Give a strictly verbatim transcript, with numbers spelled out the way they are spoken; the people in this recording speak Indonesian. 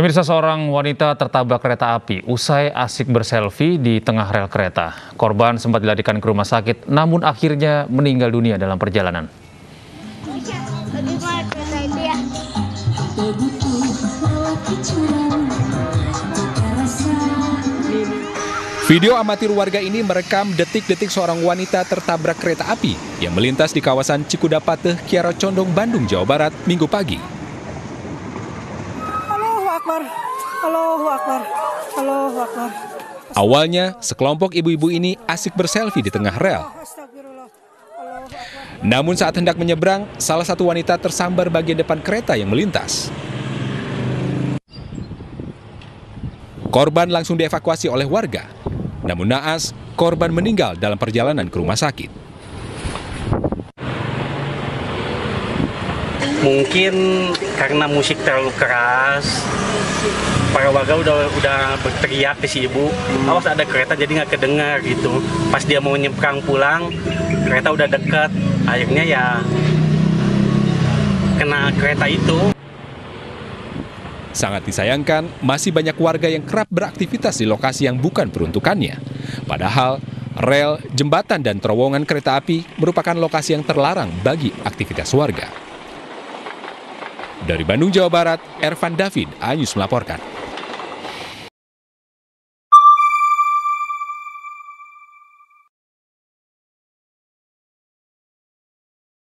Pemirsa, seorang wanita tertabrak kereta api usai asik berselfie di tengah rel kereta. Korban sempat dilarikan ke rumah sakit, namun akhirnya meninggal dunia dalam perjalanan. Video amatir warga ini merekam detik-detik seorang wanita tertabrak kereta api yang melintas di kawasan Cikudapateh, Kiara Condong, Bandung, Jawa Barat, Minggu pagi. Allahu Akbar, Allahu Akbar, Allahu Akbar. Awalnya, sekelompok ibu-ibu ini asik berselfie di tengah rel. Namun saat hendak menyeberang, salah satu wanita tersambar bagian depan kereta yang melintas. Korban langsung dievakuasi oleh warga. Namun naas, korban meninggal dalam perjalanan ke rumah sakit. Mungkin karena musik terlalu keras, para warga udah udah berteriak ke si ibu, awas ada kereta, jadi nggak kedengar gitu. Pas dia mau nyebrang pulang, kereta udah dekat, akhirnya ya kena kereta itu. Sangat disayangkan, masih banyak warga yang kerap beraktivitas di lokasi yang bukan peruntukannya. Padahal, rel, jembatan, dan terowongan kereta api merupakan lokasi yang terlarang bagi aktivitas warga. Dari Bandung, Jawa Barat, Ervan David, A News melaporkan.